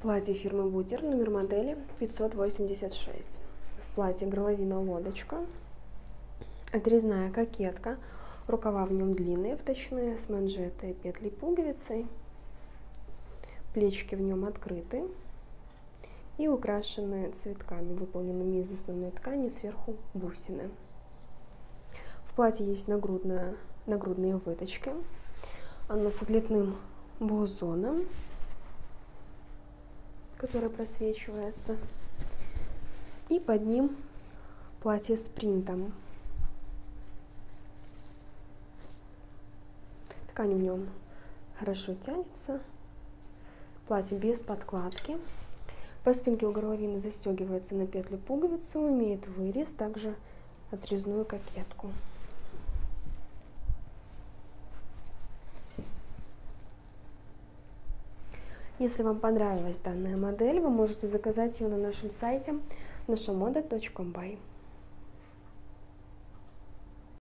Платье фирмы Бутер, номер модели 586. В платье горловина лодочка, отрезная кокетка, рукава в нем длинные, вточные, с манжетой, петлей, пуговицей, плечики в нем открыты и украшены цветками, выполненными из основной ткани, сверху бусины. В платье есть нагрудные выточки, оно с отлитным блузоном, который просвечивается, и под ним платье с принтом. Ткань в нем хорошо тянется, платье без подкладки. По спинке у горловины застегивается на петлю пуговицу, имеет вырез, также отрезную кокетку. Если вам понравилась данная модель, вы можете заказать ее на нашем сайте nashamoda.by.